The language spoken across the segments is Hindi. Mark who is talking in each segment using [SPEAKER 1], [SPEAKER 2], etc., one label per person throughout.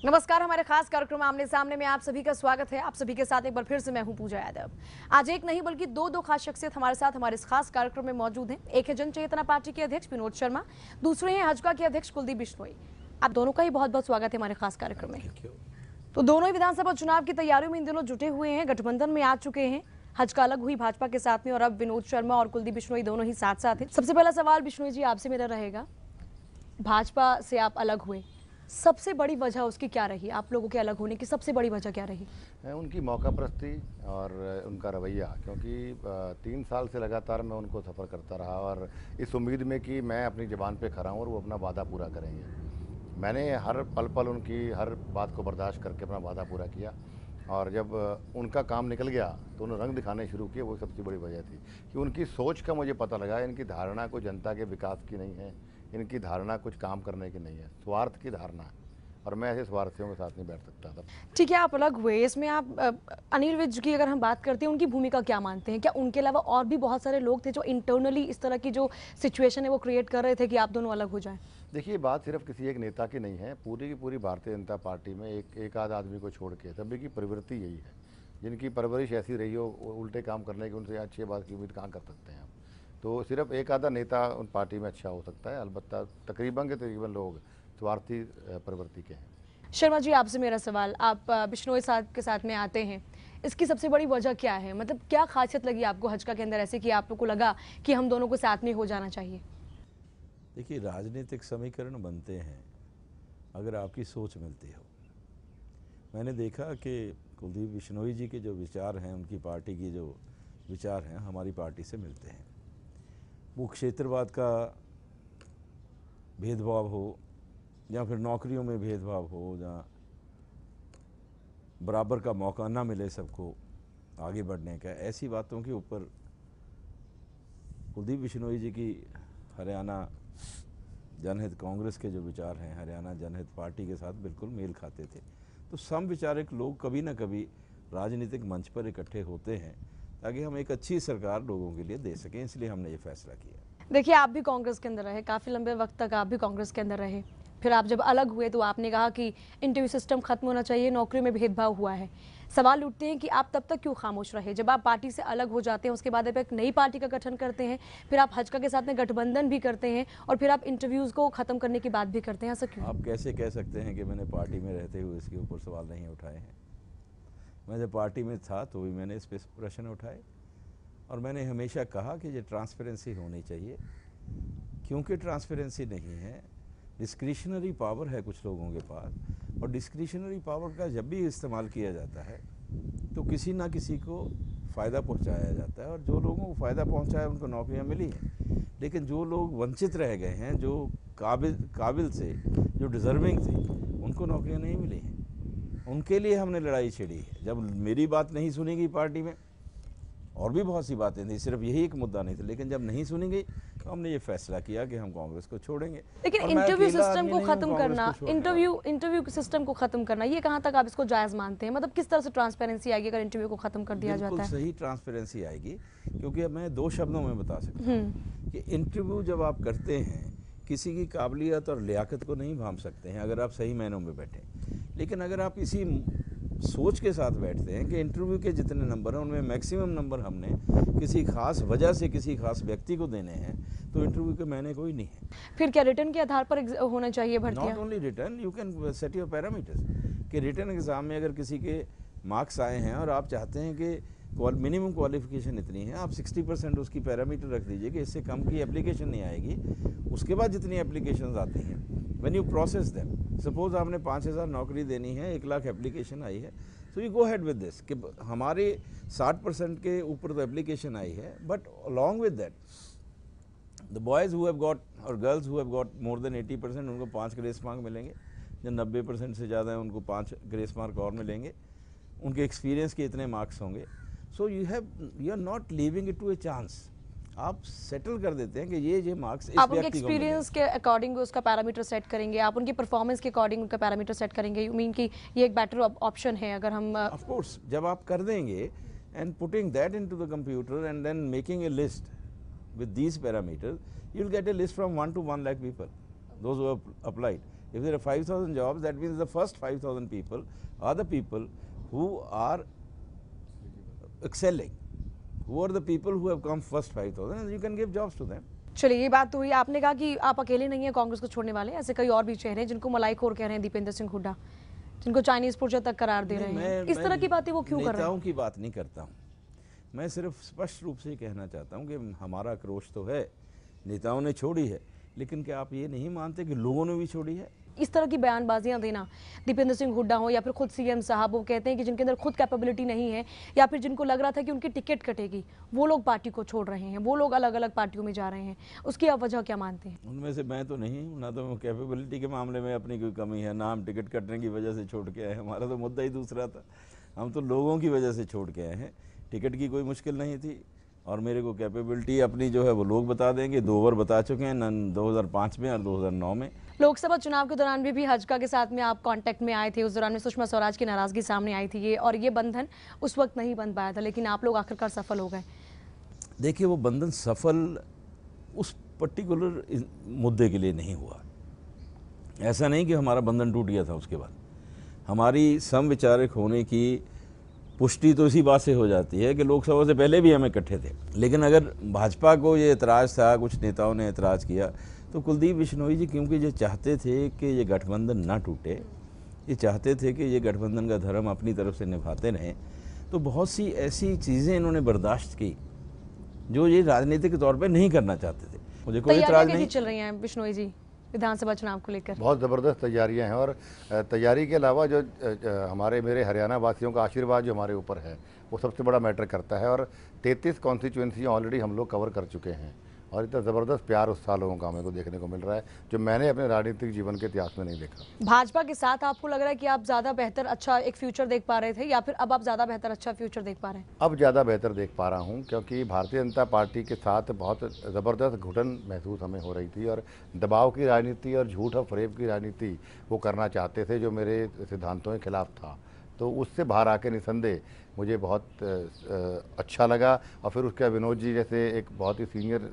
[SPEAKER 1] नमस्कार, हमारे खास कार्यक्रम आमने सामने में आप सभी का स्वागत है। आप सभी के साथ एक बार फिर से मैं हूं पूजा यादव। आज एक नहीं बल्कि दो खास शख्सियत हमारे साथ हमारे इस खास कार्यक्रम में मौजूद हैं। एक है जन चेतना पार्टी के अध्यक्ष विनोद शर्मा, दूसरे हैं हजका के अध्यक्ष कुलदीप बिश्नोई। आप दोनों का ही बहुत बहुत स्वागत है हमारे खास कार्यक्रम में। तो दोनों ही विधानसभा चुनाव की तैयारियों में इन दिनों जुटे हुए हैं, गठबंधन में आ चुके हैं। हजका अलग हुई भाजपा के साथ में और अब विनोद शर्मा और कुलदीप बिश्नोई दोनों ही साथ साथ हैं। सबसे पहला सवाल बिश्नोई जी आपसे मेरा रहेगा, भाजपा से आप अलग हुए, सबसे बड़ी वजह उसकी क्या रही? आप लोगों के अलग होने की सबसे बड़ी वजह क्या रही?
[SPEAKER 2] उनकी मौकापरस्ती और उनका रवैया, क्योंकि 3 साल से लगातार मैं उनको सफ़र करता रहा और इस उम्मीद में कि मैं अपनी ज़बान पे खड़ा हूँ और वो अपना वादा पूरा करेंगे। मैंने हर पल पल उनकी हर बात को बर्दाश्त करके अपना वादा पूरा किया और जब उनका काम निकल गया तो उन्होंने रंग दिखाने शुरू किए। वो सबसे बड़ी वजह थी कि उनकी सोच का मुझे पता लगा, इनकी धारणा कोई जनता के विकास की नहीं है, इनकी धारणा कुछ काम करने की नहीं है, स्वार्थ की धारणा है और मैं ऐसे स्वार्थियों के साथ नहीं बैठ सकता था।
[SPEAKER 1] ठीक है, आप अलग हुए, इसमें आप अनिल विज की अगर हम बात करते हैं, उनकी भूमिका क्या मानते हैं? क्या उनके अलावा और भी बहुत सारे लोग थे जो इंटरनली इस तरह की जो सिचुएशन है वो क्रिएट कर रहे थे कि आप दोनों अलग हो जाएं?
[SPEAKER 2] देखिए, बात सिर्फ किसी एक नेता की नहीं है, पूरी की पूरी भारतीय जनता पार्टी में एक आध आदमी को छोड़ के सभी की प्रवृत्ति यही है। जिनकी परवरिश ऐसी रही हो, उल्टे काम करने की, उनसे अच्छी बात की उम्मीद कहाँ कर सकते हैं आप? तो सिर्फ एक आधा नेता उन पार्टी में अच्छा हो सकता है, अलबत्ता तकरीबन के तकरीबन लोग स्वार्थी प्रवृत्ति के हैं।
[SPEAKER 1] शर्मा जी आपसे मेरा सवाल, आप बिश्नोई साहब के साथ में आते हैं, इसकी सबसे बड़ी वजह क्या है? मतलब क्या खासियत लगी आपको हजका के अंदर ऐसे कि आप लोग को लगा कि हम दोनों को साथ में हो जाना चाहिए?
[SPEAKER 3] देखिए, राजनीतिक समीकरण बनते हैं अगर आपकी सोच मिलती हो। मैंने देखा कि कुलदीप बिश्नोई जी के जो विचार हैं, उनकी पार्टी की जो विचार हैं, हमारी पार्टी से मिलते हैं। वो क्षेत्रवाद का भेदभाव हो या फिर नौकरियों में भेदभाव हो, जहाँ बराबर का मौका ना मिले सबको आगे बढ़ने का, ऐसी बातों के ऊपर कुलदीप बिश्नोई जी की हरियाणा जनहित कांग्रेस के जो विचार हैं, हरियाणा जनहित पार्टी के साथ बिल्कुल मेल खाते थे। तो समविचारक लोग कभी ना कभी राजनीतिक मंच पर इकट्ठे होते हैं ताकि हम एक अच्छी सरकार लोगों के लिए दे सकें, इसलिए हमने ये फैसला किया।
[SPEAKER 1] देखिए, आप भी कांग्रेस के अंदर रहे, काफ़ी लंबे वक्त तक आप भी कांग्रेस के अंदर रहे, फिर आप जब अलग हुए तो आपने कहा कि इंटरव्यू सिस्टम खत्म होना चाहिए, नौकरी में भेदभाव हुआ है। सवाल उठते हैं कि आप तब तक क्यों खामोश रहे? जब आप पार्टी से अलग हो जाते हैं, उसके बाद आप एक नई पार्टी का गठन करते हैं, फिर आप हजका के साथ में गठबंधन भी करते हैं और फिर आप इंटरव्यूज़ को ख़त्म करने की बात भी करते हैं, ऐसा क्यों?
[SPEAKER 3] आप कैसे कह सकते हैं कि मैंने पार्टी में रहते हुए इसके ऊपर सवाल नहीं उठाए हैं? मैं जब पार्टी में था तो भी मैंने इस पर प्रश्न उठाए और मैंने हमेशा कहा कि ये ट्रांसपेरेंसी होनी चाहिए, क्योंकि ट्रांसपेरेंसी नहीं है, डिस्क्रिशनरी पावर है कुछ लोगों के पास और डिस्क्रिशनरी पावर का जब भी इस्तेमाल किया जाता है तो किसी ना किसी को फ़ायदा पहुंचाया जाता है और जो लोगों को फ़ायदा पहुंचा है उनको नौकरियां मिली हैं, लेकिन जो लोग वंचित रह गए हैं, जो काबिल से, जो डिज़र्विंग थे, उनको नौकरियां नहीं मिली हैं। उनके लिए हमने लड़ाई छेड़ी है। जब मेरी बात नहीं सुनी गई पार्टी में, और भी बहुत सी बातें थी, सिर्फ यही एक मुद्दा नहीं था, लेकिन जब नहीं सुनी गई तो हमने ये फैसला किया कि हम कांग्रेस को छोड़ेंगे।
[SPEAKER 1] लेकिन इंटरव्यू सिस्टम को खत्म करना, इंटरव्यू सिस्टम को खत्म करना, ये कहाँ तक आप इसको जायज़ मानते हैं? मतलब किस तरह से ट्रांसपेरेंसी आएगी अगर इंटरव्यू को खत्म कर दिया जाता है?
[SPEAKER 3] बिल्कुल सही ट्रांसपेरेंसी आएगी, क्योंकि अब मैं 2 शब्दों में बता सकता हूँ कि इंटरव्यू जब आप करते हैं, किसी की काबिलियत और लियाकत को नहीं भांप सकते हैं अगर आप सही मायनों में बैठे, लेकिन अगर आप इसी सोच के साथ बैठते हैं कि इंटरव्यू के जितने नंबर हैं उनमें मैक्सिमम नंबर हमने किसी खास वजह से किसी खास व्यक्ति को देने हैं, तो इंटरव्यू के मैंने कोई नहीं है।
[SPEAKER 1] फिर क्या रिटर्न के आधार पर होना चाहिए भर्तियां?
[SPEAKER 3] Not only return, you can set your parameters कि रिटर्न एग्जाम में अगर किसी के मार्क्स आए हैं और आप चाहते हैं कि मिनिमम क्वालिफिकेशन इतनी है, आप 60% उसकी पैरामीटर रख दीजिए कि इससे कम की एप्लीकेशन नहीं आएगी। उसके बाद जितनी एप्लीकेशन आती हैं, when you process them, suppose आपने 5000 नौकरी देनी है, 1 लाख एप्लीकेशन आई है, तो you go ahead with this कि हमारे 60% के ऊपर तो एप्लीकेशन आई है, but along with that the boys who have got और girls who have got more than 80% उनको 5 ग्रेस मार्क मिलेंगे, जो 90% से ज़्यादा है उनको 5 ग्रेस मार्क और मिलेंगे, उनके एक्सपीरियंस के इतने मार्क्स होंगे। So you are not leaving it to a chance, आप सेटल कर देते हैं कि ये मार्क्स
[SPEAKER 1] आप उनके एक्सपीरियंस के अकॉर्डिंग उसका पैरामीटर सेट करेंगे, आप उनकी परफॉर्मेंस के अकॉर्डिंग उनका पैरामीटर सेट करेंगे। यू मीन कि ये एक बेटर ऑप्शन है अगर हम
[SPEAKER 3] ऑफ कोर्स जब आप कर देंगे and putting that into the computer and then making a list with these parameters, you will get a list from 1 to 1 lakh people, those who have applied, If there are 5,000 jobs, that means the first 5,000 people are the people who are excelling, who are the people who have come first 5,000, and you can give jobs to them.
[SPEAKER 1] चलिए, ये बात तो हुई। आपने कहा कि आप अकेले नहीं हैं कांग्रेस को छोड़ने वाले, ऐसे कई और भी चेहरे हैं जिनको मलाई खोर कह रहे हैं, दीपेंद्र सिंह हुड्डा, जिनको चाइनीज पुर्जा तक करार दे रहे हैं। इस तरह की बातें वो क्यों कर रहे हैं?
[SPEAKER 3] नेताओं की बात नहीं करता हूँ मैं, सिर्फ स्पष्ट रूप से कहना चाहता हूँ कि हमारा आक्रोश तो है, नेताओं ने छोड़ी है, लेकिन क्या आप ये नहीं मानते कि लोगों ने भी छोड़ी है?
[SPEAKER 1] इस तरह की बयानबाजियां देना, दीपेंद्र सिंह हुड्डा हो या फिर खुद सीएम साहब, वो कहते हैं कि जिनके अंदर खुद कैपेबिलिटी नहीं है या फिर जिनको लग रहा था कि उनकी टिकट कटेगी, वो लोग पार्टी को छोड़ रहे हैं, वो लोग अलग अलग पार्टियों में जा रहे हैं, उसकी आप वजह क्या मानते हैं?
[SPEAKER 3] उनमें से मैं तो नहीं हूँ, ना तो कैपेबिलिटी के मामले में अपनी कोई कमी है, ना हम टिकट कटने की वजह से छोड़ के आए हैं। हमारा तो मुद्दा ही दूसरा था, हम तो लोगों की वजह से छोड़ के आए हैं। टिकट की कोई मुश्किल नहीं थी, और मेरे को कैपेबिलिटी अपनी जो है वो लोग बता देंगे। 2 बार बता चुके हैं, 2005 में और 2009 में।
[SPEAKER 1] लोकसभा चुनाव के दौरान भी हजका के साथ में आप कांटेक्ट में आए थे, उस दौरान में सुषमा स्वराज की नाराजगी सामने आई थी, और ये बंधन उस वक्त नहीं बन पाया था, लेकिन आप लोग आखिरकार सफल हो गए।
[SPEAKER 3] देखिए, वो बंधन सफल उस पर्टिकुलर मुद्दे के लिए नहीं हुआ। ऐसा नहीं कि हमारा बंधन टूट गया था। उसके बाद हमारी समविचारक होने की पुष्टि तो इसी बात से हो जाती है कि लोकसभा से पहले भी हम इकट्ठे थे। लेकिन अगर भाजपा को ये एतराज़ था, कुछ नेताओं ने एतराज़ किया, तो कुलदीप बिश्नोई जी क्योंकि ये चाहते थे कि ये गठबंधन ना टूटे, ये चाहते थे कि ये गठबंधन का धर्म अपनी तरफ से निभाते रहें, तो बहुत सी ऐसी चीज़ें इन्होंने बर्दाश्त की जो ये राजनीतिक तौर पे नहीं करना चाहते थे। मुझे कोई एतराज़ नहीं।
[SPEAKER 1] चल रही हैं बिश्नोई जी विधानसभा चुनाव को लेकर?
[SPEAKER 2] बहुत ज़बरदस्त तैयारियां हैं, और तैयारी के अलावा जो मेरे हरियाणा वासियों का आशीर्वाद जो हमारे ऊपर है, वो सबसे बड़ा मैटर करता है। और 33 कॉन्स्टिट्यूंसियाँ ऑलरेडी हम लोग कवर कर चुके हैं, और इतना ज़बरदस्त प्यार उत्साह लोगों का मेरे को देखने को मिल रहा है जो मैंने अपने राजनीतिक जीवन के इतिहास में नहीं देखा।
[SPEAKER 1] भाजपा के साथ आपको लग रहा है कि आप ज़्यादा बेहतर अच्छा एक फ्यूचर देख पा रहे थे, या फिर अब आप ज़्यादा बेहतर अच्छा फ्यूचर देख पा रहे हैं?
[SPEAKER 2] अब ज़्यादा बेहतर देख पा रहा हूँ, क्योंकि भारतीय जनता पार्टी के साथ बहुत ज़बरदस्त घुटन महसूस हमें हो रही थी, और दबाव की राजनीति और झूठ और फरेब की राजनीति वो करना चाहते थे जो मेरे सिद्धांतों के खिलाफ था। तो उससे बाहर आके निसंदेह मुझे बहुत अच्छा लगा। और फिर उसके विनोद जी जैसे एक बहुत ही सीनियर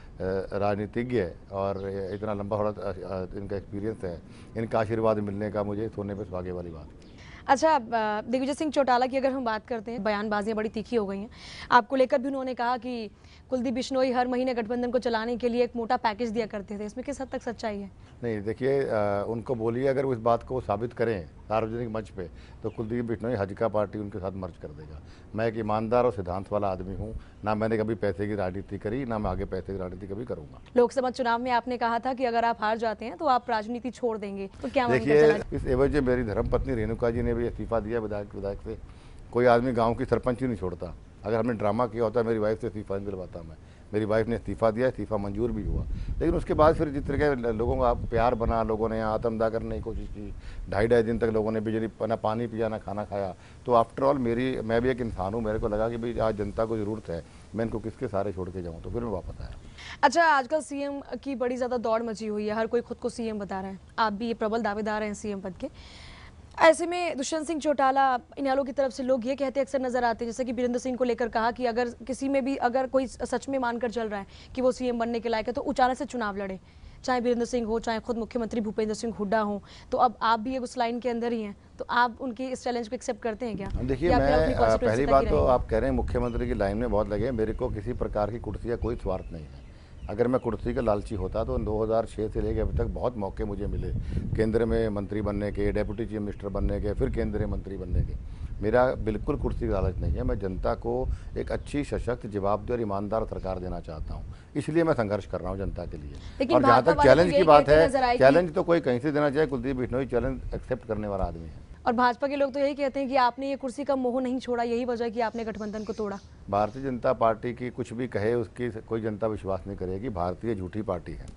[SPEAKER 2] राजनीतिज्ञ और इतना लंबा थोड़ा इनका एक्सपीरियंस है, इनका आशीर्वाद मिलने का मुझे सोने पे सुहागे वाली बात।
[SPEAKER 1] अच्छा, दिग्विजय सिंह चौटाला की अगर हम बात करते हैं, बयानबाजियां बड़ी तीखी हो गई हैं आपको लेकर भी। उन्होंने कहा कि कुलदीप बिश्नोई हर महीने गठबंधन को चलाने के लिए एक मोटा पैकेज दिया करते थे, इसमें किस हद तक सच्चाई है?
[SPEAKER 2] नहीं, देखिए, उनको बोलिए अगर वो इस बात को साबित करें सार्वजनिक मंच पे, तो कुलदीप बिश्नोई हजका पार्टी उनके साथ मर्ज कर देगा। मैं एक ईमानदार और सिद्धांत वाला आदमी हूँ, ना मैंने कभी पैसे की राजनीति करी, ना मैं आगे पैसे की राजनीति कभी करूँगा।
[SPEAKER 1] लोकसभा चुनाव में आपने कहा था कि अगर आप हार जाते हैं तो आप राजनीति छोड़ देंगे, तो क्या
[SPEAKER 2] देखिए, इस एवज में मेरी धर्मपत्नी रेणुका जी ने भी इस्तीफा दिया विधायक से। कोई आदमी गाँव की सरपंच ही नहीं छोड़ता। अगर हमने ड्रामा किया होता मेरी वाइफ से इस्तीफा नहीं दिलवाता मैं। मेरी वाइफ ने इस्तीफा दिया, इस्तीफा मंजूर भी हुआ। लेकिन उसके बाद फिर जिस तरह के लोगों का प्यार बना, लोगों ने यहाँ आत्मदाह करने की कोशिश की, 2.5 दिन तक लोगों ने बिजली ना पानी पिया ना खाना खाया। तो आफ्टर ऑल मैं भी एक इंसान हूँ, मेरे को लगा कि भाई आज जनता को ज़रूरत है, मैं इनको किसके सहारे छोड़ के जाऊँ, तो फिर मैं वापस आया।
[SPEAKER 1] अच्छा, आजकल सीएम की बड़ी ज़्यादा दौड़ मची हुई है, हर कोई खुद को सीएम बता रहा है, आप भी ये प्रबल दावेदार हैं सीएम पद के। ऐसे में दुष्यंत सिंह चौटाला, इन्हें की तरफ से लोग ये कहते अक्सर नजर आते हैं, जैसे कि वीरेंद्र सिंह को लेकर कहा कि अगर किसी में भी अगर कोई सच में मानकर चल रहा है कि वो सीएम बनने के लायक है तो अचानक से चुनाव लड़े, चाहे वीरेंद्र सिंह हो, चाहे खुद मुख्यमंत्री भूपेंद्र सिंह हुड्डा हो। तो अब आप भी उस लाइन के अंदर ही हैं, तो आप उनकी इस चैलेंज को एक्सेप्ट करते हैं क्या?
[SPEAKER 2] देखिए, मैं पहली बात तो आप कह रहे हैं मुख्यमंत्री की लाइन में बहुत लगे, मेरे को किसी प्रकार की कुर्सी का कोई स्वार्थ नहीं है। अगर मैं कुर्सी का लालची होता तो 2006 से लेकर अभी तक बहुत मौके मुझे मिले केंद्र में मंत्री बनने के, डेप्यूटी चीफ मिनिस्टर बनने के, फिर केंद्रीय मंत्री बनने के। मेरा बिल्कुल कुर्सी का लालच नहीं है। मैं जनता को एक अच्छी, सशक्त, जवाबदेह और ईमानदार सरकार देना चाहता हूँ, इसलिए मैं संघर्ष कर रहा हूँ जनता के लिए। और जहाँ तक चैलेंज की बात है, चैलेंज तो कोई कहीं से देना चाहिए, कुलदीप बिश्नोई चैलेंज एक्सेप्ट करने वाला आदमी है।
[SPEAKER 1] और भाजपा के लोग तो यही कहते हैं कि आपने ये कुर्सी का मोह नहीं छोड़ा, यही वजह है कि आपने गठबंधन को तोड़ा।
[SPEAKER 2] भारतीय जनता पार्टी की कुछ भी कहे उसकी कोई जनता विश्वास नहीं करेगी। भारतीय झूठी पार्टी है।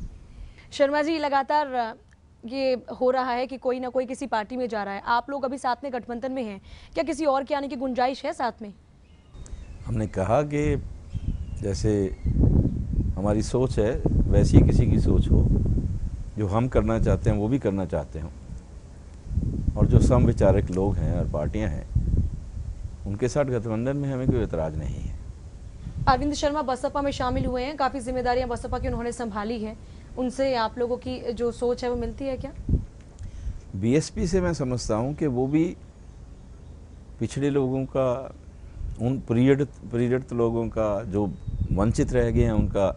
[SPEAKER 1] शर्मा जी, लगातार ये हो रहा है कि कोई ना कोई किसी पार्टी में जा रहा है, आप लोग अभी साथ में गठबंधन में हैं, क्या किसी और के आने की गुंजाइश है साथ में?
[SPEAKER 3] हमने कहा कि जैसे हमारी सोच है वैसी किसी की सोच हो, जो हम करना चाहते हैं वो भी करना चाहते हो, और जो समविचारक लोग हैं और पार्टियां हैं उनके साथ गठबंधन में हमें कोई एतराज़ नहीं है।
[SPEAKER 1] अरविंद शर्मा बसपा में शामिल हुए हैं, काफ़ी जिम्मेदारियां बसपा की उन्होंने संभाली हैं, उनसे आप लोगों की जो सोच है वो मिलती है क्या?
[SPEAKER 3] बीएसपी से मैं समझता हूँ कि वो भी पिछड़े लोगों का, उन पीड़ित लोगों का जो वंचित रह गए हैं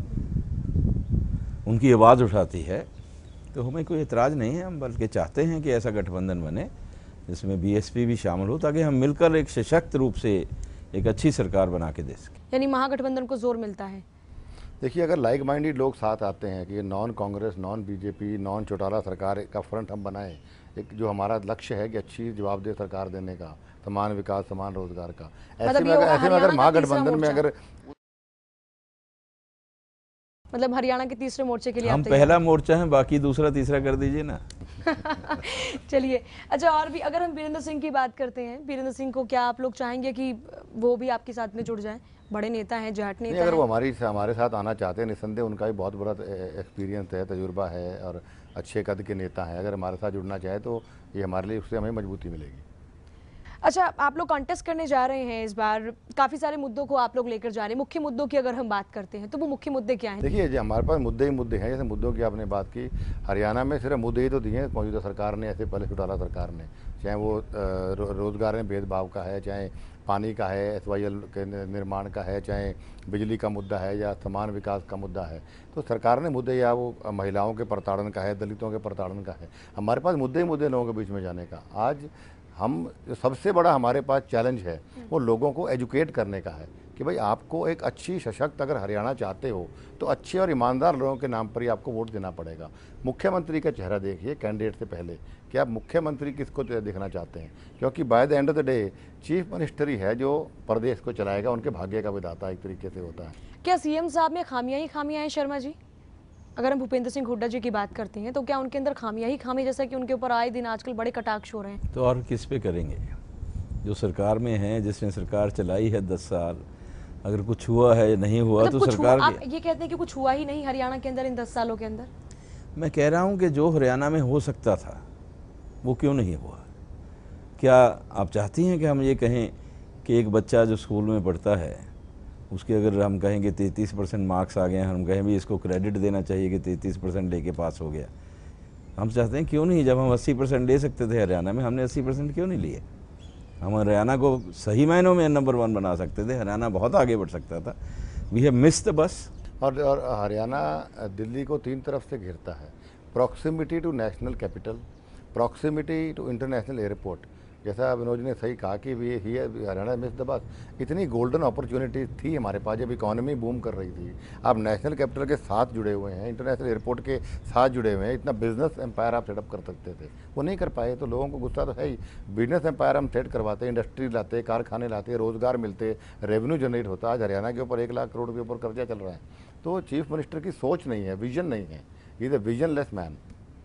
[SPEAKER 3] उनकी आवाज़ उठाती है। तो हमें कोई एतराज़ नहीं है, हम बल्कि चाहते हैं कि ऐसा गठबंधन बने जिसमें बीएसपी भी शामिल हो, ताकि हम मिलकर एक सशक्त रूप से एक अच्छी सरकार बना के दे सकें।
[SPEAKER 1] यानी महागठबंधन को जोर मिलता है।
[SPEAKER 2] देखिए, अगर लाइक माइंडेड लोग साथ आते हैं कि non Congress, non BJP, non Chautala सरकार का फ्रंट हम बनाएं, एक जो हमारा लक्ष्य है कि अच्छी जवाबदेह सरकार देने का, समान विकास, समान रोजगार का, ऐसे में अगर महागठबंधन में अगर
[SPEAKER 1] मतलब हरियाणा के तीसरे मोर्चे के लिए
[SPEAKER 3] हम पहला मोर्चा हैं, बाकी दूसरा तीसरा कर दीजिए ना।
[SPEAKER 1] चलिए, अच्छा, और भी अगर हम वीरेंद्र सिंह की बात करते हैं, वीरेंद्र सिंह को क्या आप लोग चाहेंगे कि वो भी आपके साथ में जुड़ जाएं? बड़े नेता हैं, जाट नेता हैं।
[SPEAKER 2] अगर वो हमारे साथ आना चाहते हैं, निस्संदेह उनका भी बहुत बड़ा एक्सपीरियंस है, तजुर्बा है और अच्छे कद के नेता हैं। अगर हमारे साथ जुड़ना चाहे तो ये हमारे लिए, उससे हमें मजबूती मिलेगी।
[SPEAKER 1] अच्छा, आप लोग कॉन्टेस्ट करने जा रहे हैं इस बार, काफ़ी सारे मुद्दों को आप लोग लेकर जा रहे हैं। मुख्य मुद्दों की अगर हम बात करते हैं तो वो मुख्य मुद्दे क्या हैं?
[SPEAKER 2] देखिए, हमारे पास मुद्दे ही मुद्दे हैं। जैसे मुद्दों की आपने बात की, हरियाणा में सिर्फ मुद्दे ही तो दिए हैं मौजूदा सरकार ने, ऐसे पहले चौटाला सरकार ने, चाहे वो रोजगार में भेदभाव का है, चाहे पानी का है, SYL के निर्माण का है, चाहे बिजली का मुद्दा है या समान विकास का मुद्दा है। तो सरकार ने मुद्दे, या वो महिलाओं के प्रताड़न का है, दलितों के प्रताड़न का है, हमारे पास मुद्दे ही मुद्दे लोगों के बीच में जाने का। आज हम जो सबसे बड़ा हमारे पास चैलेंज है वो लोगों को एजुकेट करने का है कि भाई आपको एक अच्छी सशक्त अगर हरियाणा चाहते हो तो अच्छे और ईमानदार लोगों के नाम पर ही आपको वोट देना पड़ेगा। मुख्यमंत्री का चेहरा देखिए कैंडिडेट से पहले कि आप मुख्यमंत्री किसको देखना चाहते हैं, क्योंकि by the end of the day chief minister ही है जो प्रदेश को चलाएगा, उनके भाग्य का विधाता एक तरीके से होता है।
[SPEAKER 1] क्या सीएम साहब में खामियां ही खामियां हैं शर्मा जी? अगर हम भूपेंद्र सिंह हुड्डा जी की बात करते हैं तो क्या उनके अंदर खामियां ही खामी, जैसा कि उनके ऊपर आए दिन आजकल बड़े कटाक्ष हो रहे हैं?
[SPEAKER 3] तो और किस पे करेंगे? जो सरकार में है, जिसने सरकार चलाई है 10 साल, अगर कुछ हुआ है या नहीं हुआ तो सरकार
[SPEAKER 1] आप ये कहते हैं कि कुछ हुआ ही नहीं हरियाणा के अंदर इन 10 सालों के अंदर?
[SPEAKER 3] मैं कह रहा हूँ कि जो हरियाणा में हो सकता था वो क्यों नहीं हुआ? क्या आप चाहती हैं कि हम ये कहें कि एक बच्चा जो स्कूल में पढ़ता है उसके अगर हम कहें कि 33% मार्क्स आ गए हैं, हम कहें भी इसको क्रेडिट देना चाहिए कि 33% लेके पास हो गया? हम चाहते हैं क्यों नहीं, जब हम 80% ले सकते थे हरियाणा में, हमने 80% क्यों नहीं लिए? हम हरियाणा को सही मायनों में नंबर 1 बना सकते थे, हरियाणा बहुत आगे बढ़ सकता था। We have missed the bus.
[SPEAKER 2] और हरियाणा दिल्ली को 3 तरफ से घेरता है, proximity to national capital, proximity to international airport. जैसा विनोद ने सही कहा कि ही हरियाणा मिस द बस, इतनी गोल्डन अपॉर्चुनिटी थी हमारे पास जब इकोनॉमी बूम कर रही थी। आप नेशनल कैपिटल के साथ जुड़े हुए हैं, इंटरनेशनल एयरपोर्ट के साथ जुड़े हुए हैं, इतना बिजनेस एम्पायर आप सेटअप कर सकते थे, वो नहीं कर पाए। तो लोगों को गुस्सा तो है ही। बिजनेस एम्पायर हम सेट करवाते, इंडस्ट्री लाते, कारखाने लाते, रोजगार मिलते, रेवेन्यू जनरेट होता। आज हरियाणा के ऊपर 1 लाख करोड़ के ऊपर कर्जा चल रहा है। तो चीफ मिनिस्टर की सोच नहीं है, विजन नहीं है, he is a visionless man.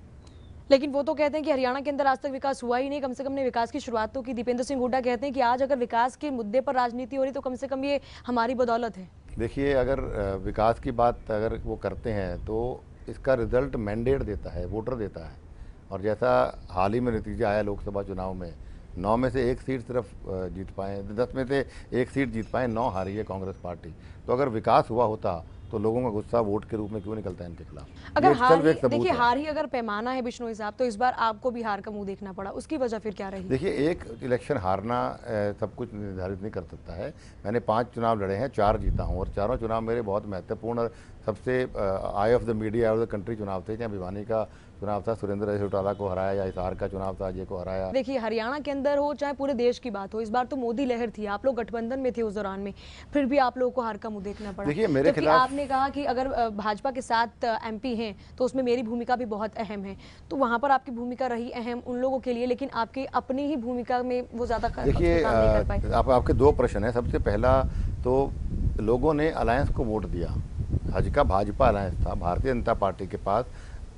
[SPEAKER 1] लेकिन वो तो कहते हैं कि हरियाणा के अंदर आज तक विकास हुआ ही नहीं, कम से कम ने विकास की शुरुआत तो की। दीपेंद्र सिंह हुड्डा कहते हैं कि आज अगर विकास के मुद्दे पर राजनीति हो रही तो कम से कम ये हमारी बदौलत है।
[SPEAKER 2] देखिए, अगर विकास की बात अगर वो करते हैं तो इसका रिजल्ट मैंडेट देता है, वोटर देता है। और जैसा हाल ही में नतीजा आया लोकसभा चुनाव में, 9 में से 1 सीट सिर्फ जीत पाए, 10 में से 1 सीट जीत पाए, 9 हारी है कांग्रेस पार्टी। तो अगर विकास हुआ होता तो लोगों का गुस्सा वोट के रूप में क्यों निकलता है इनके खिलाफ?
[SPEAKER 1] अगर हार ही, देखिए हार ही अगर पैमाना है बिश्नोई साहब, तो इस बार आपको भी हार का मुंह देखना पड़ा, उसकी वजह फिर क्या रही?
[SPEAKER 2] देखिए, एक इलेक्शन हारना सब कुछ निर्धारित नहीं कर सकता है। मैंने 5 चुनाव लड़े हैं, 4 जीता हूँ और चारों चुनाव मेरे बहुत महत्वपूर्ण और सबसे eye of the media of the country चुनाव थे। चाहे भिवानी का चुनाव था, सुरेंद्र चौटाला को हराया, या हिसार का चुनाव था, अजय को हराया।
[SPEAKER 1] देखिए, हरियाणा के अंदर हो चाहे पूरे देश की बात हो, इस बार तो मोदी लहर थी, आप लोग गठबंधन में थे उस दौरान में, फिर भी आप लोगों को हार का मुंह देखना पड़ा।
[SPEAKER 2] देखिए, मेरे खिलाफ
[SPEAKER 1] आपने कहा कि अगर भाजपा के साथ MP हैं तो उसमें मेरी भूमिका भी बहुत अहम है, तो वहां पर आपकी भूमिका रही अहम उन लोगों के लिए, लेकिन आपकी अपनी ही भूमिका में वो ज्यादा
[SPEAKER 2] देखिए, आपके 2 प्रश्न है। सबसे पहला तो लोगों ने अलायंस को वोट दिया। हज का भाजपा अलायंस था, भारतीय जनता पार्टी के पास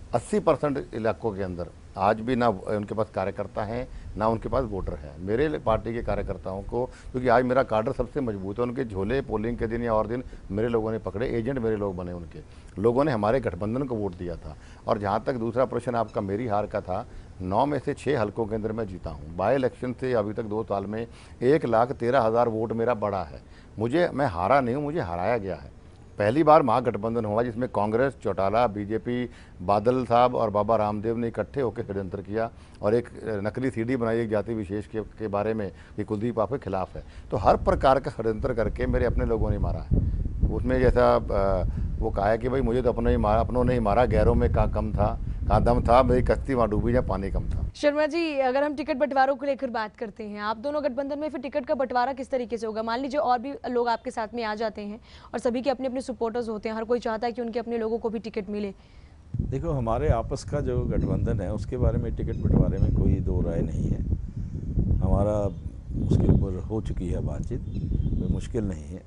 [SPEAKER 2] 80% इलाकों के अंदर आज भी ना उनके पास कार्यकर्ता हैं, ना उनके पास वोटर है। मेरे पार्टी के कार्यकर्ताओं को, क्योंकि आज मेरा कार्डर सबसे मजबूत है, उनके झोले पोलिंग के दिन या और दिन मेरे लोगों ने पकड़े, एजेंट मेरे लोग बने, उनके लोगों ने हमारे गठबंधन को वोट दिया था। और जहाँ तक दूसरा प्रश्न आपका मेरी हार का था, 9 में से 6 हलकों के अंदर मैं जीता हूँ। बाई इलेक्शन से अभी तक 2 साल में 1,13,000 वोट मेरा बढ़ा है। मैं हारा नहीं हूँ, मुझे हराया गया है। पहली बार महागठबंधन हुआ जिसमें कांग्रेस, चौटाला, बीजेपी, बादल साहब और बाबा रामदेव ने इकट्ठे होकर षड्यंत्र किया और एक नकली सीडी बनाई एक जाति विशेष के बारे में कि कुलदीप आपके खिलाफ है। तो हर प्रकार का षड्यंत्र करके मेरे अपने लोगों ने मारा है। उसमें जैसा वो कहा है कि भाई मुझे तो अपनों ने ही मारा, गैरों में कहाँ कम था, कहाँ दम था, मेरी कश्ती वहाँ डूबी जहाँ पानी कम था।
[SPEAKER 1] शर्मा जी, अगर हम टिकट बंटवारों को लेकर बात करते हैं, आप दोनों गठबंधन में फिर टिकट का बंटवारा किस तरीके से होगा? मान लीजिए और भी लोग आपके साथ में आ जाते हैं और सभी के अपने अपने सपोर्टर्स होते हैं, हर कोई चाहता है कि उनके अपने लोगों को भी टिकट मिले।
[SPEAKER 3] देखो, हमारे आपस का जो गठबंधन है उसके बारे में टिकट बंटवारे में कोई दो राय नहीं है। हमारा उसके ऊपर हो चुकी है बातचीत, कोई मुश्किल नहीं है।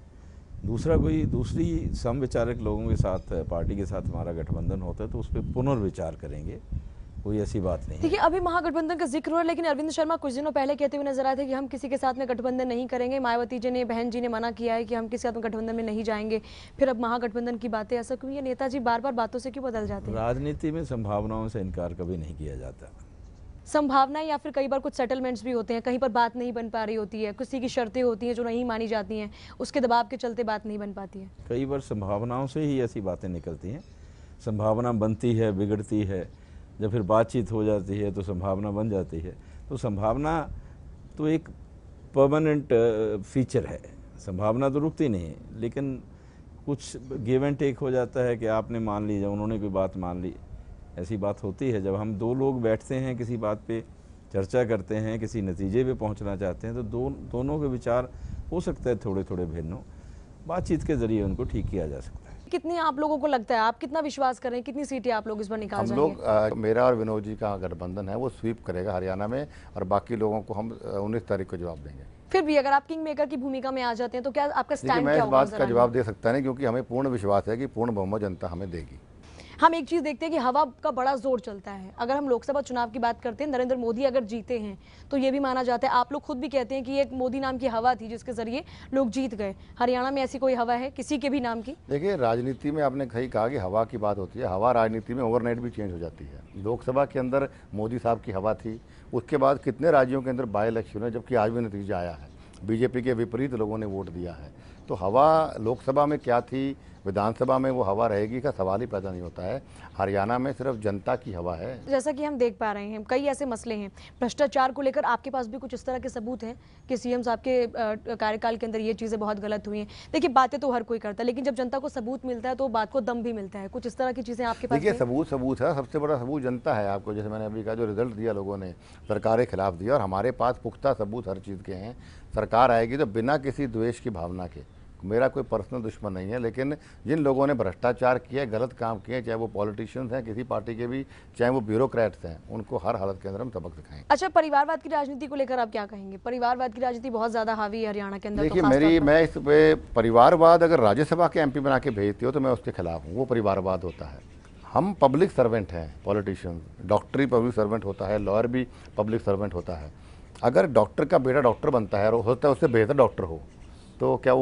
[SPEAKER 3] दूसरी समविचारक लोगों के साथ, पार्टी के साथ हमारा गठबंधन होता है तो उस पर पुनर्विचार करेंगे, कोई ऐसी बात नहीं।
[SPEAKER 1] देखिए, अभी महागठबंधन का जिक्र हो रहा है, लेकिन अरविंद शर्मा कुछ दिनों पहले कहते हुए नजर आए थे कि हम किसी के साथ में गठबंधन नहीं करेंगे। मायावती जी ने, बहन जी ने मना किया है कि हम किसी के साथ में गठबंधन में नहीं जाएंगे। फिर अब महागठबंधन की बातें, ऐसा क्यों? ये नेताजी बार बार बातों से क्यों बदल जाते हैं?
[SPEAKER 3] राजनीति में संभावनाओं से इनकार कभी नहीं किया जाता।
[SPEAKER 1] संभावनाएं या फिर कई बार कुछ सेटलमेंट्स भी होते हैं, कहीं पर बात नहीं बन पा रही होती है, किसी की शर्तें होती हैं जो नहीं मानी जाती हैं, उसके दबाव के चलते बात नहीं बन पाती है।
[SPEAKER 3] कई बार संभावनाओं से ही ऐसी बातें निकलती हैं। संभावना बनती है, बिगड़ती है, जब फिर बातचीत हो जाती है तो संभावना बन जाती है। तो संभावना तो एक परमानेंट फीचर है, संभावना तो रुकती नहीं है, लेकिन कुछ गिव एंड टेक हो जाता है कि आपने मान ली या उन्होंने कोई बात मान ली। ऐसी बात होती है जब हम दो लोग बैठते हैं, किसी बात पे चर्चा करते हैं, किसी नतीजे पे पहुंचना चाहते हैं, तो दोनों के विचार हो सकता है थोड़े थोड़े भिन्न हो, बातचीत के जरिए उनको ठीक किया जा सकता है।
[SPEAKER 1] कितनी आप लोगों को लगता है, आप कितना विश्वास कर रहे हैं, कितनी सीटें आप लोग इस बार निकाल
[SPEAKER 2] हम लोग मेरा और विनोद जी का गठबंधन है वो स्वीप करेगा हरियाणा में, और बाकी लोगों को हम 19 तारीख को जवाब देंगे।
[SPEAKER 1] फिर भी अगर आप किंग मेकर की भूमिका में आ जाते हैं तो क्या आपका स्टैंड
[SPEAKER 2] मैं
[SPEAKER 1] क्या
[SPEAKER 2] इस
[SPEAKER 1] होगा?
[SPEAKER 2] बात का जवाब दे सकता नहीं, क्योंकि हमें पूर्ण विश्वास है कि पूर्ण बहुमत जनता हमें देगी।
[SPEAKER 1] हम एक चीज देखते हैं कि हवा का बड़ा जोर चलता है। अगर हम लोकसभा चुनाव की बात करते हैं, नरेंद्र मोदी अगर जीते हैं तो ये भी माना जाता है, आप लोग खुद भी कहते हैं कि एक मोदी नाम की हवा थी जिसके जरिए लोग जीत गए। हरियाणा में ऐसी कोई हवा है किसी के भी नाम की?
[SPEAKER 2] देखिए, राजनीति में आपने कहीं कहा कि हवा की बात होती है, हवा राजनीति में ओवरनाइट भी चेंज हो जाती है। लोकसभा के अंदर मोदी साहब की हवा थी, उसके बाद कितने राज्यों के अंदर बाई इलेक्शन है, जबकि आज भी नतीजा आया है, बीजेपी के विपरीत लोगों ने वोट दिया है। तो हवा लोकसभा में क्या थी, विधानसभा में वो हवा रहेगी का सवाल ही पैदा नहीं होता है। हरियाणा में सिर्फ जनता की हवा है।
[SPEAKER 1] जैसा कि हम देख पा रहे हैं, कई ऐसे मसले हैं भ्रष्टाचार को लेकर, आपके पास भी कुछ इस तरह के सबूत हैं कि सीएम साहब के कार्यकाल के अंदर ये चीज़ें बहुत गलत हुई हैं? देखिए, बातें तो हर कोई करता है, लेकिन जब जनता को सबूत मिलता है तो बात को दम भी मिलता है। कुछ इस तरह की चीज़ें आपके पास?
[SPEAKER 2] देखिए, सबूत है, सबसे बड़ा सबूत जनता है। आपको जैसे मैंने अभी कहा, जो रिजल्ट दिया लोगों ने, सरकार के खिलाफ दिया, और हमारे पास पुख्ता सबूत हर चीज़ के हैं। सरकार आएगी तो बिना किसी द्वेष की भावना के, मेरा कोई पर्सनल दुश्मन नहीं है, लेकिन जिन लोगों ने भ्रष्टाचार किया, गलत काम किए, चाहे वो पॉलिटिशियंस हैं किसी पार्टी के भी, चाहे वो ब्यूरोक्रेट्स हैं, उनको हर हालत के अंदर हम सबक सिखाएंगे।
[SPEAKER 1] अच्छा, परिवारवाद की राजनीति को लेकर आप क्या कहेंगे? परिवारवाद की राजनीति बहुत ज्यादा हावी है हरियाणा के अंदर।
[SPEAKER 2] देखिए, मैं इस पे परिवारवाद अगर राज्यसभा के एमपी बना के भेजती हो तो मैं उसके खिलाफ हूँ। वो परिवारवाद होता है। हम पब्लिक सर्वेंट हैं, पॉलिटिशियंस, डॉक्टर ही पब्लिक सर्वेंट होता है, लॉयर भी पब्लिक सर्वेंट होता है। अगर डॉक्टर का बेटा डॉक्टर बनता है और होता है उससे बेहतर डॉक्टर हो, तो क्या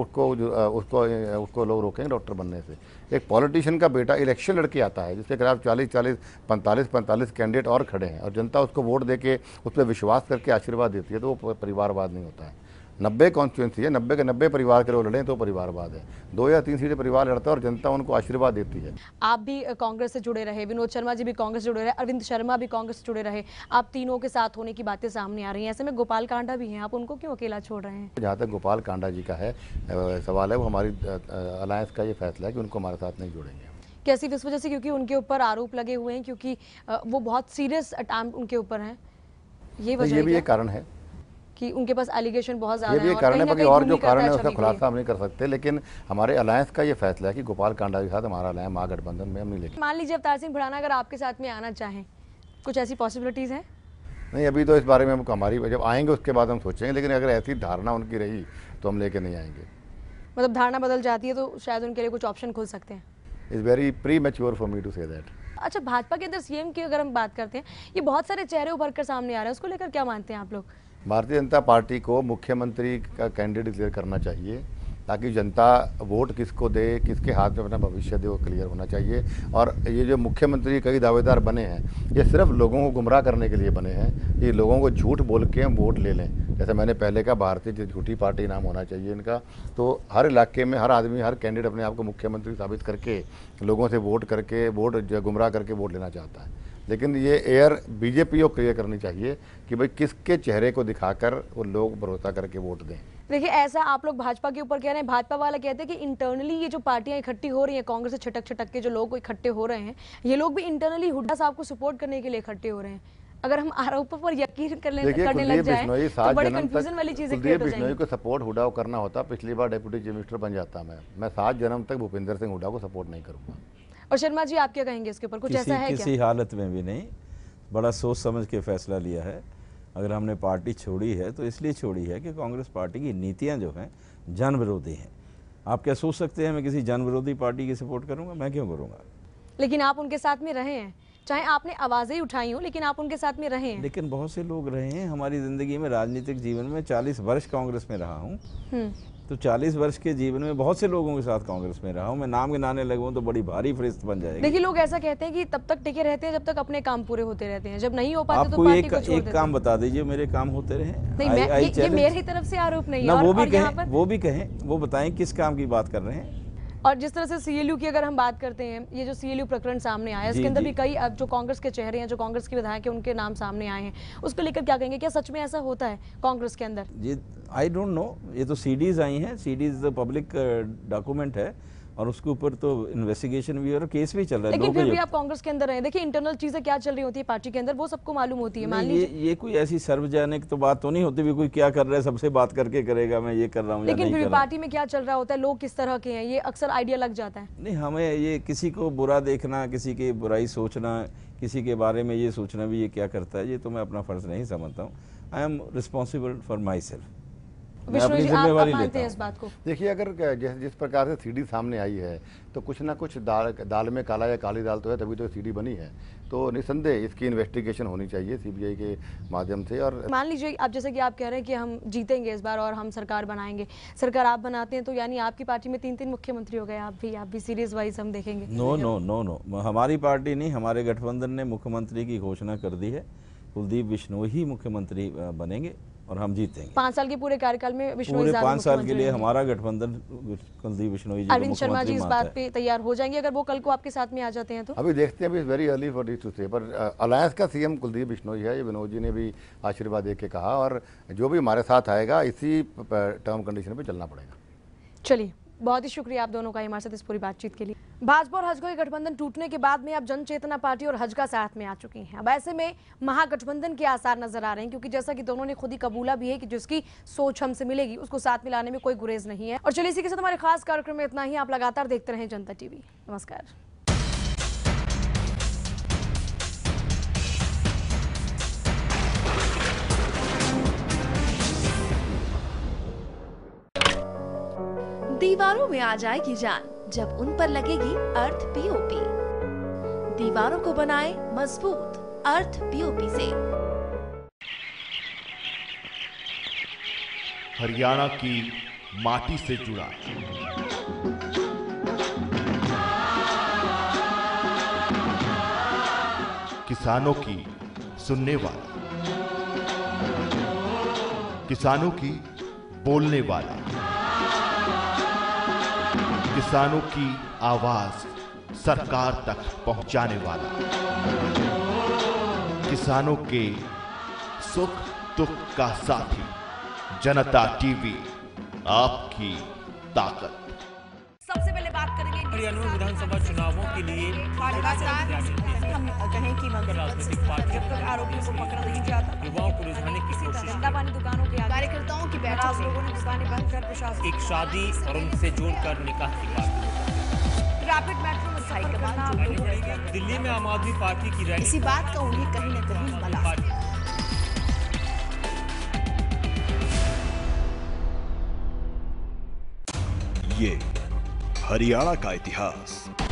[SPEAKER 2] उसको लोग रोकेंगे डॉक्टर बनने से? एक पॉलिटिशियन का बेटा इलेक्शन लड़के आता है जिसके खिलाफ 40-40, 45-45 कैंडिडेट और खड़े हैं, और जनता उसको वोट देके उस पर विश्वास करके आशीर्वाद देती है, तो वो परिवारवाद नहीं होता है। 90 कॉन्स्टिट्यूंसी है, 90 के 90 परिवार के लोग लड़े तो परिवारवाद है। 2 या 3 सीटें परिवार लड़ता है और जनता उनको आशीर्वाद देती है।
[SPEAKER 1] आप भी कांग्रेस से जुड़े रहे, विनोद शर्मा जी भी कांग्रेस से जुड़े रहे, अरविंद शर्मा भी कांग्रेस से जुड़े रहे, आप तीनों के साथ होने की बातें सामने आ रही हैं। ऐसे में गोपाल कांडा भी हैं, आप उनको क्यों अकेला छोड़ रहे हैं?
[SPEAKER 2] जहाँ तक गोपाल कांडा जी का है सवाल है, वो हमारी अलायंस का ये फैसला है कि उनको हमारे साथ नहीं जोड़ेंगे।
[SPEAKER 1] कैसी? इस वजह से क्योंकि उनके ऊपर आरोप लगे हुए हैं, क्योंकि वो बहुत सीरियस अटैम्प्ट उनके ऊपर हैं, ये वजह?
[SPEAKER 2] ये भी एक कारण है
[SPEAKER 1] कि उनके पास एलिगेशन बहुत ज्यादा
[SPEAKER 2] है। ये भी एक कारण है, बाकी और जो कारण है उसका खुलासा हम नहीं कर सकते, लेकिन हमारे अलायंस का ये फैसला है कि गोपाल कांडा के साथ हमारा अलायंस महागठबंधन में हम नहीं लेंगे।
[SPEAKER 1] मान लीजिए अवतार सिंह भड़ाना अगर आपके साथ में आना चाहें, कुछ ऐसी पॉसिबिलिटीज हैं?
[SPEAKER 2] नहीं, अभी तो इस बारे में हमारी, जब आएंगे उसके बाद हम सोचेंगे, लेकिन अगर ऐसी धारणा उनकी रही तो हम लेके नहीं आएंगे।
[SPEAKER 1] मतलब धारणा बदल जाती है तो शायद उनके लिए कुछ ऑप्शन खुल सकते हैं।
[SPEAKER 2] It's very premature for me to say that.
[SPEAKER 1] अच्छा, भाजपा के अंदर सीएम की अगर हम बात करते हैं, ये बहुत सारे चेहरे उभर कर सामने आ रहे हैं, उसको लेकर क्या मानते हैं आप लोग?
[SPEAKER 2] भारतीय जनता पार्टी को मुख्यमंत्री का कैंडिडेट डिक्लेयर करना चाहिए। ताकि जनता वोट किसको दे, किसके हाथ में अपना भविष्य दे, वो क्लियर होना चाहिए। और ये जो मुख्यमंत्री कई दावेदार बने हैं, ये सिर्फ लोगों को गुमराह करने के लिए बने हैं। ये लोगों को झूठ बोल के हम वोट ले लें। जैसे मैंने पहले कहा, भारतीय झूठी पार्टी नाम होना चाहिए इनका। तो हर इलाके में हर आदमी, हर कैंडिडेट अपने आप को मुख्यमंत्री साबित करके लोगों से वोट करके, वोट गुमराह करके वोट लेना चाहता है। लेकिन ये एयर बीजेपी को क्लियर करनी चाहिए कि भाई किसके चेहरे को दिखाकर वो लोग भरोसा करके वोट दें।
[SPEAKER 1] देखिए, ऐसा आप लोग भाजपा के ऊपर कह रहे हैं, भाजपा वाले कहते हैं कि इंटरनली ये जो पार्टियां इकट्ठी हो रही हैं, कांग्रेस से छटक छटक के जो लोग इकट्ठे हो रहे हैं, ये लोग भी इंटरनली हुड्डा साहब को सपोर्ट करने के लिए इकट्ठे हो रहे हैं। अगर हम आरोपों पर यकीन करने लग जाएं तो बड़ी कंफ्यूजन वाली चीजें क्रिएट हो जाएंगी।
[SPEAKER 2] बिश्नोई को सपोर्ट हुड्डा को करना होता, पिछली बार डिप्टी चीफ मिनिस्टर बन जाता। मैं 7 जन्म तक भूपेंद्र सिंह हुड्डा को सपोर्ट नहीं करूंगा।
[SPEAKER 1] और शर्मा जी, आप क्या कहेंगे इसके ऊपर? कुछ ऐसा है क्या?
[SPEAKER 3] किसी हालत में भी नहीं। बड़ा सोच समझ के फैसला लिया है। अगर हमने पार्टी छोड़ी है तो इसलिए छोड़ी है कि कांग्रेस पार्टी की नीतियां जो हैं जन विरोधी हैं। आप क्या सोच सकते हैं मैं किसी जन विरोधी पार्टी की सपोर्ट करूंगा? मैं क्यों करूंगा?
[SPEAKER 1] लेकिन आप उनके साथ में रहे हैं, चाहे आपने आवाजें ही उठाई हो, लेकिन आप उनके साथ में रहे हैं।
[SPEAKER 3] लेकिन बहुत से लोग रहे हैं हमारी जिंदगी में, राजनीतिक जीवन में 40 वर्ष कांग्रेस में रहा हूँ। तो 40 वर्ष के जीवन में बहुत से लोगों के साथ कांग्रेस में रहा हूँ। मैं नाम गिनाने लगूं तो बड़ी भारी फहरिस्त बन जाएगी।
[SPEAKER 1] देखिए, लोग ऐसा कहते हैं कि तब तक टिके रहते हैं जब तक अपने काम पूरे होते रहते हैं, जब नहीं हो पाते
[SPEAKER 3] आप
[SPEAKER 1] तो
[SPEAKER 3] कोई
[SPEAKER 1] पार्टी को छोड़ देते हैं।
[SPEAKER 3] एक काम बता दीजिए मेरे काम होते रहे।
[SPEAKER 1] नहीं, ये मेरी तरफ से आरोप नहीं है।
[SPEAKER 3] ना, वो भी
[SPEAKER 1] और
[SPEAKER 3] कहें, वो बताएं किस काम की बात कर रहे हैं।
[SPEAKER 1] और जिस तरह से सीएलयू की अगर हम बात करते हैं, ये जो सीएलयू प्रकरण सामने आया है, इसके अंदर भी कई अब जो कांग्रेस के चेहरे हैं, जो कांग्रेस के विधायक हैं, उनके नाम सामने आए हैं। उसको लेकर क्या कहेंगे? क्या सच में ऐसा होता है कांग्रेस के अंदर?
[SPEAKER 3] ये आई डोंट नो। ये तो सीडीज आई हैं, सीडीज पब्लिक डॉक्यूमेंट है और उसके ऊपर तो इन्वेस्टिगेशन भी और केस भी चल रहा है।
[SPEAKER 1] लेकिन फिर भी आप कांग्रेस के अंदर हैं। देखिए, इंटरनल चीजें क्या चल रही होती है पार्टी के अंदर, वो सबको मालूम होती है। मान लीजिए
[SPEAKER 3] ये कोई ऐसी सार्वजनिक तो बात तो नहीं होती भी कोई क्या कर रहा है सबसे बात करके करेगा मैं ये कर रहा हूँ।
[SPEAKER 1] लेकिन फिर भी पार्टी में क्या चल रहा होता है, लोग किस तरह के हैं, ये अक्सर आइडिया लग जाता है।
[SPEAKER 3] नहीं, हमें ये किसी को बुरा देखना, किसी की बुराई सोचना, किसी के बारे में ये सोचना भी ये क्या करता है, ये तो मैं अपना फर्ज नहीं समझता हूँ। I am responsible for myself.
[SPEAKER 1] Vishnu ji, आप मानते हैं इस बात को?
[SPEAKER 2] देखिए, अगर जिस प्रकार से सीडी सामने आई है तो कुछ ना कुछ दाल में काला या काली दाल तो है, तभी तो सीडी बनी है। तो निसंदेह इसकी इन्वेस्टिगेशन होनी चाहिए सीबीआई के माध्यम से। और
[SPEAKER 1] मान लीजिए आप, जैसे कि आप कह रहे हैं कि हम जीतेंगे इस बार और हम सरकार बनाएंगे, सरकार आप बनाते हैं तो यानी आपकी पार्टी में 3-3 मुख्यमंत्री हो गए। आप भी सीरीज वाइज हम देखेंगे।
[SPEAKER 3] नो नो नो नो, हमारी पार्टी नहीं, हमारे गठबंधन ने मुख्यमंत्री की घोषणा कर दी है। कुलदीप बिश्नोई ही मुख्यमंत्री बनेंगे और हम जीतेंगे।
[SPEAKER 1] 5 साल के पूरे कार्यकाल में बिश्नोई
[SPEAKER 3] पूरे 5 साल के लिए हमारा गठबंधन कुलदीप बिश्नोई जी।
[SPEAKER 1] अरविंद शर्मा जी इस बात पे तैयार हो जाएंगे अगर वो कल को आपके साथ में आ जाते हैं तो?
[SPEAKER 2] अभी देखते हैं, अभी very early for this to say. पर अलायंस का सीएम कुलदीप बिश्नोई है, ये विनोद जी ने भी आशीर्वाद दे के कहा, और जो भी हमारे साथ आएगा इसी टर्म कंडीशन पे चलना पड़ेगा।
[SPEAKER 1] चलिए, बहुत ही शुक्रिया आप दोनों का हमारे साथ इस पूरी बातचीत के लिए। भाजपा और हजका के गठबंधन टूटने के बाद में अब जन चेतना पार्टी और हजका साथ में आ चुकी हैं। अब ऐसे में महागठबंधन के आसार नजर आ रहे हैं, क्योंकि जैसा कि दोनों ने खुद ही कबूला भी है कि जिसकी सोच हमसे मिलेगी उसको साथ मिलाने में कोई गुरेज नहीं है। और चलिए, इसी के साथ हमारे खास कार्यक्रम में इतना ही। आप लगातार देखते रहें जनता टीवी। नमस्कार।
[SPEAKER 4] दीवारों में आ जाएगी जान जब उन पर लगेगी अर्थ पीओपी। दीवारों को बनाए मजबूत अर्थ पीओपी से।
[SPEAKER 5] हरियाणा की माटी से जुड़ा किसानों की सुनने वाला, किसानों की बोलने वाला, किसानों की आवाज सरकार तक पहुंचाने वाला, किसानों के सुख दुख का साथी, जनता टीवी, आपकी ताकत।
[SPEAKER 6] सबसे पहले बात करेंगे
[SPEAKER 7] हरियाणा विधानसभा चुनावों के लिए
[SPEAKER 6] हम कहें कि
[SPEAKER 7] राजनीतिक पार्टियों
[SPEAKER 6] जब तक आरोपियों को पकड़ा नहीं जाता,
[SPEAKER 7] युवाओं को रुझाने की कोशिश,
[SPEAKER 1] ठंडा पानी दुकानों के आगे
[SPEAKER 6] कार्यकर्ताओं की बैठक
[SPEAKER 1] लोगों ने दुकानें बंद कर प्रशासन
[SPEAKER 7] एक शादी और उनसे जोड़कर निकाह की बात।
[SPEAKER 1] रैपिड मेट्रो में सफर करना आप लोगों ने किया।
[SPEAKER 7] दिल्ली में आम आदमी पार्टी की रैली,
[SPEAKER 6] इसी बात का उन्हें कहीं न कहीं मलाल।
[SPEAKER 5] ये हरियाणा का इतिहास